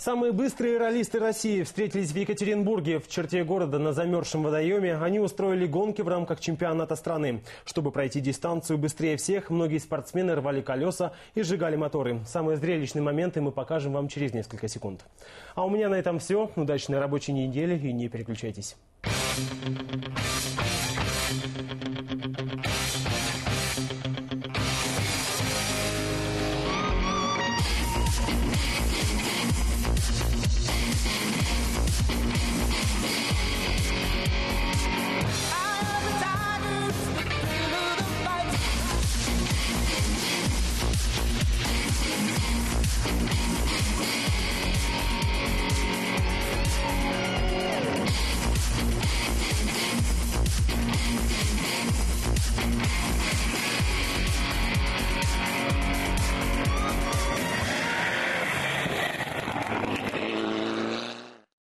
Самые быстрые раллисты России встретились в Екатеринбурге. В черте города на замерзшем водоеме они устроили гонки в рамках чемпионата страны. Чтобы пройти дистанцию быстрее всех, многие спортсмены рвали колеса и сжигали моторы. Самые зрелищные моменты мы покажем вам через несколько секунд. А у меня на этом все. Удачной рабочей недели и не переключайтесь.